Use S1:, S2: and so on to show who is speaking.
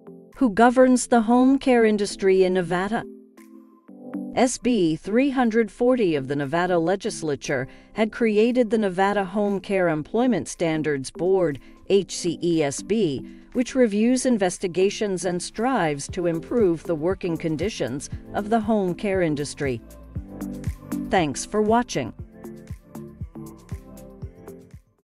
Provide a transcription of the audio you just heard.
S1: Who governs the home care industry in Nevada? SB 340 of the Nevada legislature had created the Nevada Home Care Employment Standards Board, HCESB, which reviews investigations and strives to improve the working conditions of the home care industry. Thanks for watching.